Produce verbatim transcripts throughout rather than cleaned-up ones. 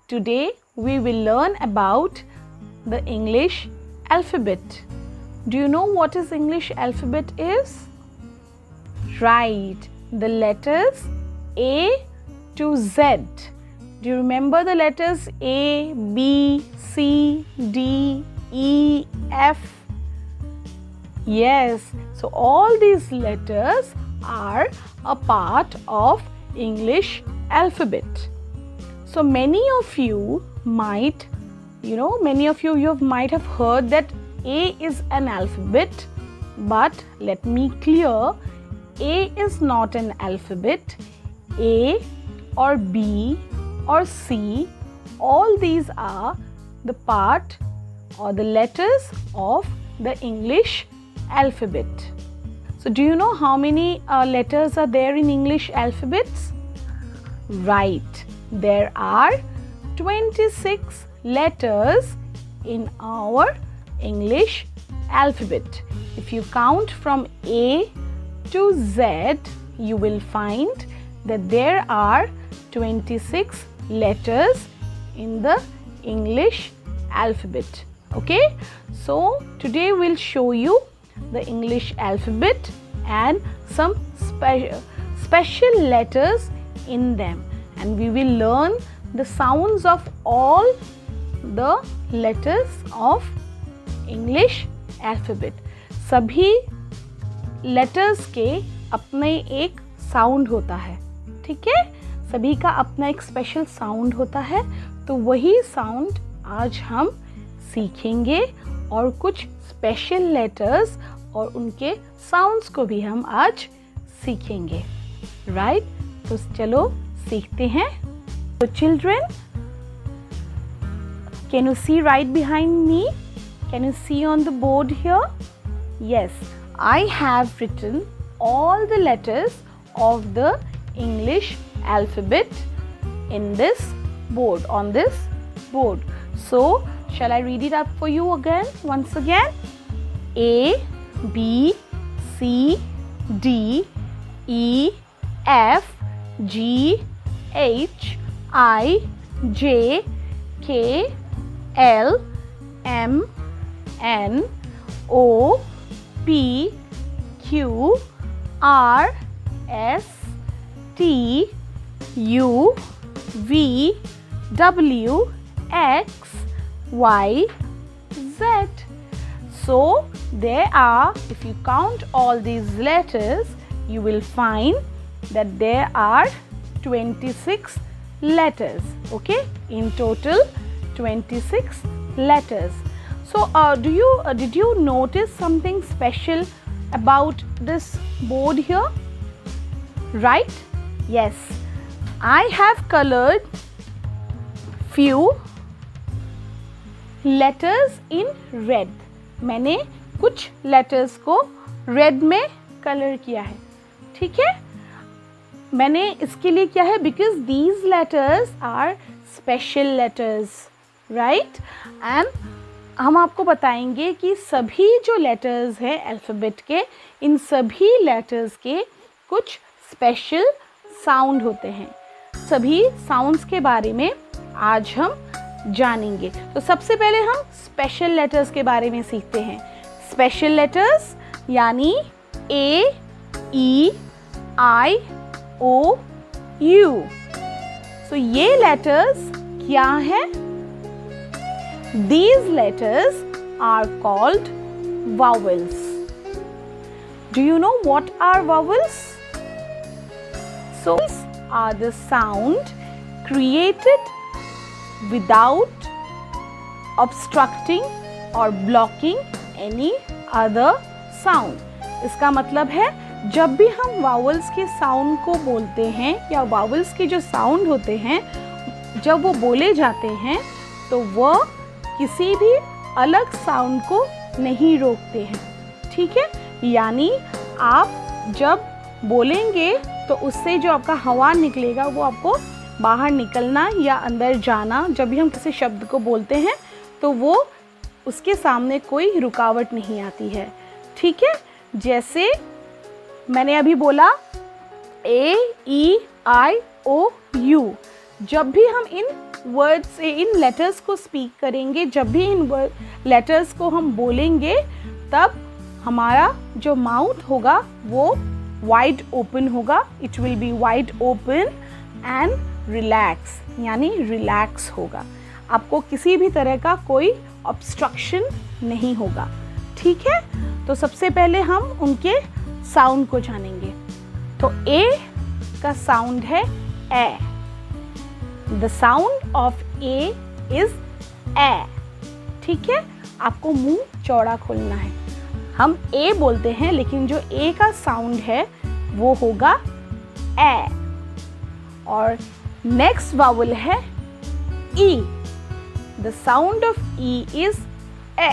Today we will learn about the English alphabet. Do you know what is English alphabet is? Right, the letters A to Z. Do you remember the letters A, B, C, D, E, F? Yes, so all these letters are a part of English alphabet. So many of you might, you know, many of you, you might have heard that A is an alphabet, but let me clear, A is not an alphabet. A or B or C, all these are the part or the letters of the English alphabet. So do you know how many uh, letters are there in English alphabets? Right, there are twenty-six letters in our English alphabet. If you count from A to Z, you will find that there are twenty-six letters in the English alphabet. Okay, so today we'll show you the English alphabet and some spe special letters in them, and we will learn the sounds of all the letters of English alphabet. सभी letters के अपने एक sound होता है, ठीक है? सभी का अपना एक special sound होता है, तो वही sound आज हम सीखेंगे और कुछ special letters और उनके sounds को भी हम आज सीखेंगे, right? तो चलो सीखते हैं. So children, can you see right behind me? Can you see on the board here? Yes, I have written all the letters of the English alphabet in this board, on this board. So, shall I read it up for you again, once again? A, B, C, D, E, F, G, H, I, J, K, L, M, N, O, P, Q, R, S, T, U, V, W, X, Y, Z. So there are, if you count all these letters, you will find that there are twenty-six letters. Okay, in total twenty-six letters. So uh, do you uh, did you notice something special about this board here? Right? Yes, I have colored few letters in red. मैंने कुछ letters को red में color किया है, ठीक है? मैंने इसके लिए किया है because these letters are special letters, right? And हम आपको बताएंगे कि सभी जो letters हैं alphabet के, इन सभी letters के कुछ special sound होते हैं. सभी sounds के बारे में आज हम जानेंगे. तो सबसे पहले हम special letters के बारे में सीखते हैं. Special letters यानी A, E, I, O, U. So ये letters क्या हैं? These letters are called vowels. Do you know what are vowels? So these are the sound created without obstructing or blocking any other sound. इसका मतलब है जब भी हम vowels के sound को बोलते हैं या vowels के जो sound होते हैं, जब वो बोले जाते हैं तो वो किसी भी अलग sound को नहीं रोकते हैं, ठीक है? यानी आप जब बोलेंगे तो उससे जो आपका हवा निकलेगा वो आपको बाहर निकलना या अंदर जाना, जब भी हम किसी शब्द को बोलते हैं तो वो उसके सामने कोई रुकावट नहीं आती है, ठीक है? जैसे मैंने अभी बोला A, E, I, O, U, जब भी हम इन वर्ड्स से इन लेटर्स को स्पीक करेंगे, जब भी इन लेटर्स को हम बोलेंगे तब हमारा जो माउथ होगा वो वाइड ओपन होगा. It will be wide open and relax, यानी रिलैक्स होगा. आपको किसी भी तरह का कोई ऑब्स्ट्रक्शन नहीं होगा. ठीक है, तो सबसे पहले हम उनके साउंड को जानेंगे. तो ए का साउंड है A. The sound of A is A. ठीक है, आपको मुंह चौड़ा खोलना है. हम ए बोलते हैं लेकिन जो ए का साउंड है वो होगा ए. और नेक्स्ट वावल है E. The sound of E is A.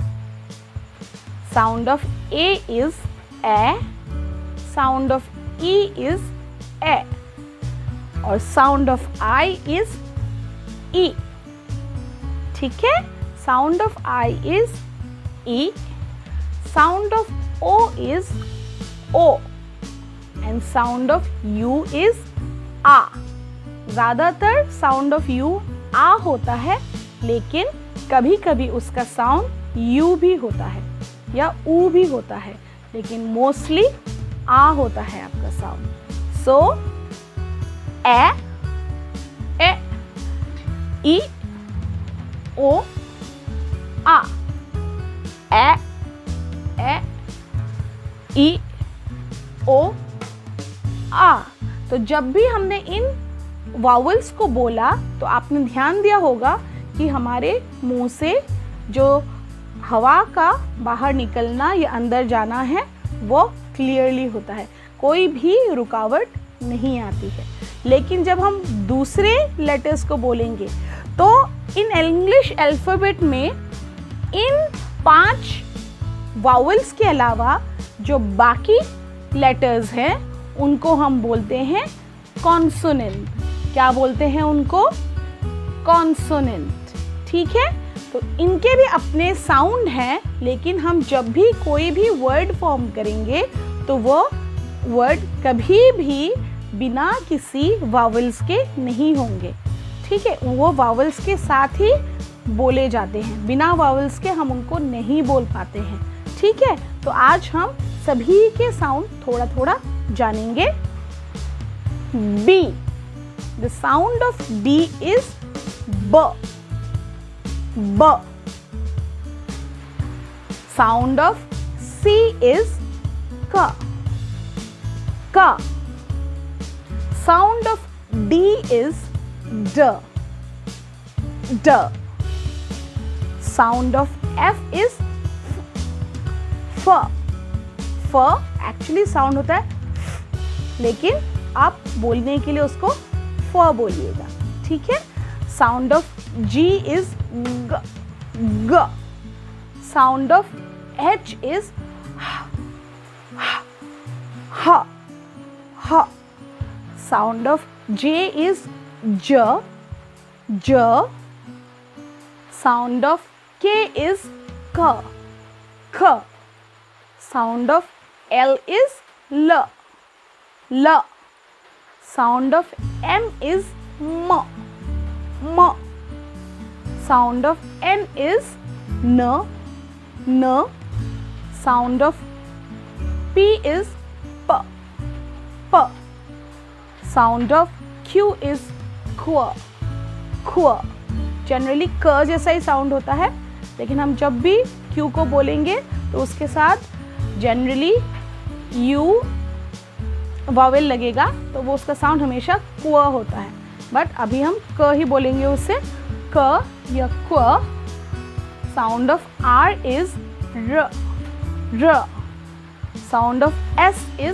Sound of A is A. Sound of E is A. और sound of I is E. ठीक है, sound of I is E. Sound of O is O and sound of U is A. ज़्यादातर sound of U A होता है, लेकिन कभी कभी उसका sound U भी होता है या U भी होता है, लेकिन mostly A होता है आपका sound. So A, E, I, O, A. A, ए, ई, ओ, आ. तो जब भी हमने इन वावल्स को बोला तो आपने ध्यान दिया होगा कि हमारे मुंह से जो हवा का बाहर निकलना या अंदर जाना है वो क्लियरली होता है, कोई भी रुकावट नहीं आती है. लेकिन जब हम दूसरे लेटर्स को बोलेंगे तो इन इंग्लिश अल्फ़ाबेट में इन पांच वावल्स के अलावा जो बाकी लेटर्स हैं उनको हम बोलते हैं कॉन्सोनेंट. क्या बोलते हैं उनको? कॉन्सोनेंट. ठीक है, तो इनके भी अपने साउंड हैं, लेकिन हम जब भी कोई भी वर्ड फॉर्म करेंगे तो वो वर्ड कभी भी बिना किसी वावल्स के नहीं होंगे. ठीक है, वो वावल्स के साथ ही बोले जाते हैं, बिना वावल्स के हम उनको नहीं बोल पाते हैं. ठीक है, तो आज हम सभी के साउंड थोड़ा थोड़ा जानेंगे. B. The sound of B is buh. Buh. Sound of C is क. क. साउंड ऑफ डी इज ड. ड. साउंड ऑफ एफ इज फ. फ एक्चुअली साउंड होता है, लेकिन आप बोलने के लिए उसको फ बोलिएगा. ठीक है, साउंड ऑफ जी इज ग. ग. साउंड ऑफ एच इज ह. ह. साउंड ऑफ जे इज ज. ज. साउंड ऑफ के इज क. ख. Sound of L is L. L. Sound of M is M. M. Sound of N is N. N. Sound of P is P. P. Sound of Q is Q. Q. Generally क जैसा ही sound होता है, लेकिन हम जब भी Q को बोलेंगे तो उसके साथ जनरली यू वावेल लगेगा, तो वो उसका साउंड हमेशा क्व होता है. बट अभी हम क ही बोलेंगे उससे, क या क्व. साउंड ऑफ आर इज र. र. साउंड ऑफ एस इज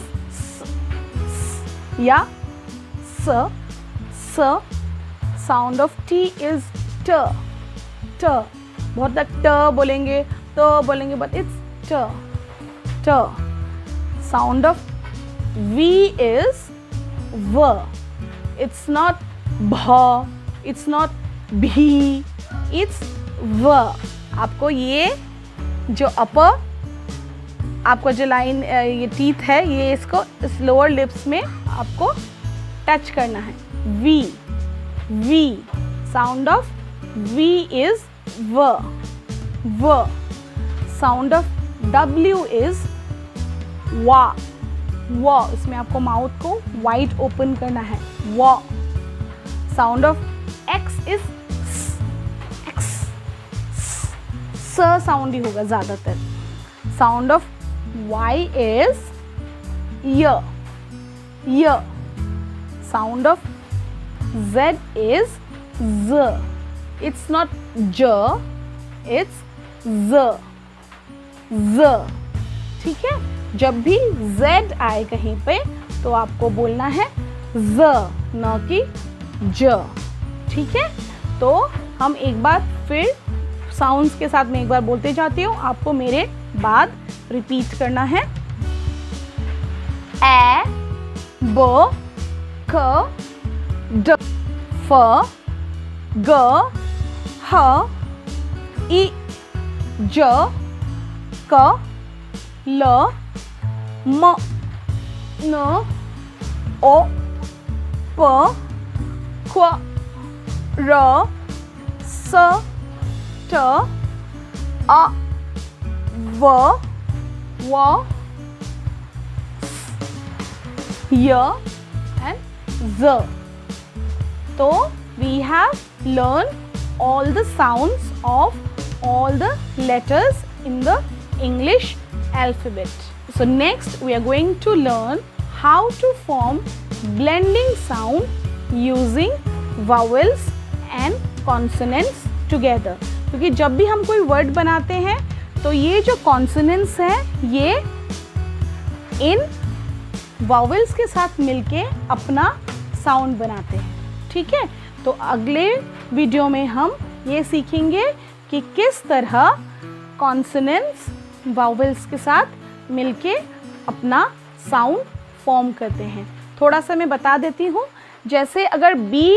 स या स. स. साउंड ऑफ टी इज ट. ट. बहुत तक ट बोलेंगे, तो बोलेंगे, बट इट्स ट. ट. Sound of V is V. It's not bha, it's not bhi, it's V. आपको ये जो अपर आपको जो लाइन ये टीथ है, ये इसको इस लोअर लिप्स में आपको टच करना है. V. V. Sound of V is V. V. Sound of W is W. W. इसमें आपको माउथ को वाइड ओपन करना है. W. Sound of X is S. X. S sound ही होगा ज़्यादातर. Sound of Y is Y. Y. Sound of Z is Z. It's not J, it's Z. Z. ठीक है. जब भी Z आए कहीं पे तो आपको बोलना है Z, न कि J. ठीक है. तो हम एक बार फिर साउंड्स के साथ मैं एक बार बोलते जाती हूँ, आपको मेरे बाद रिपीट करना है. ए, ब, क, ड, फ, ग, ह, इ, ज, क, ल, म, न, ओ, प, क्व, र, स, ट, अ, व, व, य and z. So we have learned all the sounds of all the letters in the English alphabet. So next we are going to learn how to form blending sound using vowels and consonants together. क्योंकि जब भी हम कोई word बनाते हैं तो ये जो कॉन्सोनेंट्स हैं ये इन वावेल्स के साथ मिलके अपना साउंड बनाते हैं. ठीक है. तो अगले वीडियो में हम ये सीखेंगे कि किस तरह कॉन्सोनेंट्स वावेल्स के साथ मिलके अपना साउंड फॉर्म करते हैं. थोड़ा सा मैं बता देती हूँ. जैसे अगर बी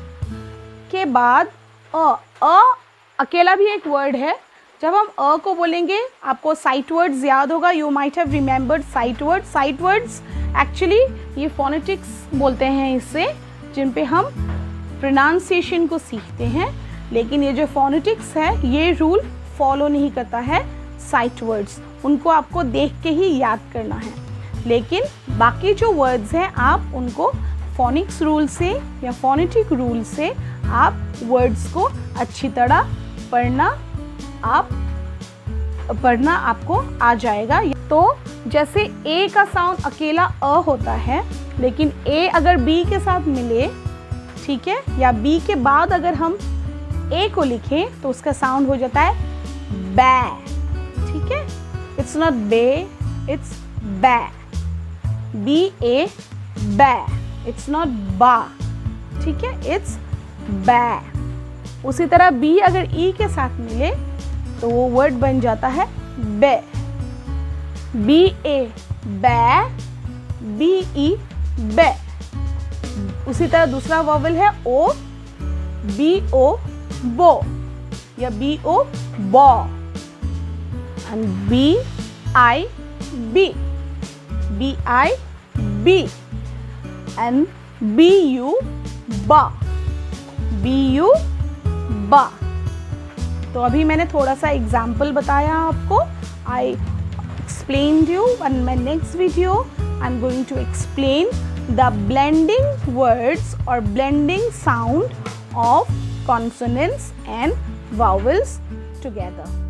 के बाद अ अ अकेला भी एक वर्ड है. जब हम अ को बोलेंगे आपको साइट वर्ड्स याद होगा. You might have remembered sight words. Sight words actually ये फोनेटिक्स बोलते हैं इससे, जिन पे हम प्रोनाउंसिएशन को सीखते हैं. लेकिन ये जो फोनेटिक्स है ये रूल फॉलो नहीं करता है साइट वर्ड्स. उनको आपको देख के ही याद करना है. लेकिन बाकी जो वर्ड्स हैं आप उनको फोनिक्स रूल से या फोनेटिक रूल से आप वर्ड्स को अच्छी तरह पढ़ना आप पढ़ना आपको आ जाएगा. तो जैसे ए का साउंड अकेला अ होता है, लेकिन ए अगर बी के साथ मिले, ठीक है, या बी के बाद अगर हम ए को लिखें तो उसका साउंड हो जाता है बै. ठीक है. इट्स नॉट बे, इट्स बै. बी ए बै. इट्स नॉट बा. ठीक है. इट्स बै. उसी तरह बी अगर ई के साथ मिले तो वो वर्ड बन जाता है बे. B A by. B E बे. उसी तरह दूसरा वॉवल है ओ. बी ओ बो या बी ओ बो. एंड बी आई बी. बी आई बी. एंड बी यू बा. बी यू बा. तो अभी मैंने थोड़ा सा एग्जाम्पल बताया आपको. आई explained you. On my next video I'm going to explain the blending words or blending sound of consonants and vowels together.